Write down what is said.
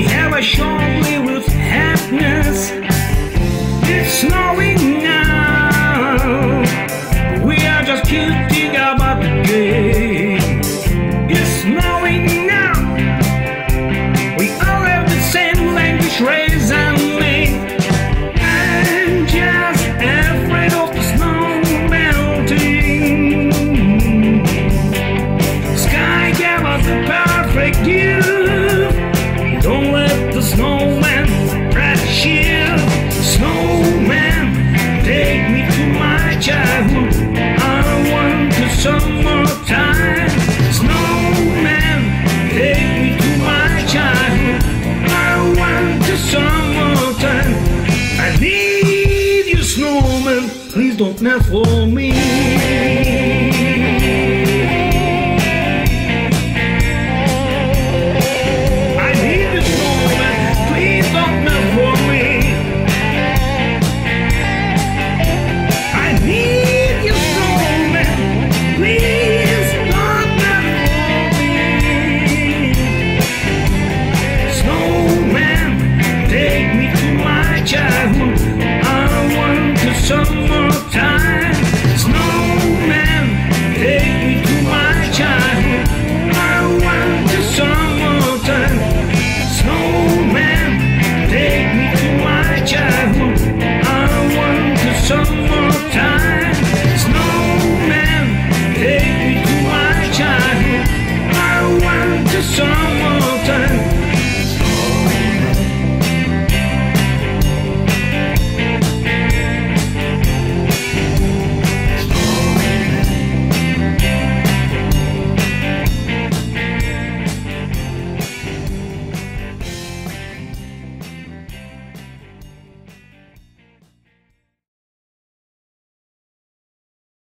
have a short-lived happiness. It's snowing now. We are just kidding about the game. It's snowing now. We all have the same language, race and name. I'm just afraid of the snow melting. Sky gave us the perfect gift. Don't let the snowman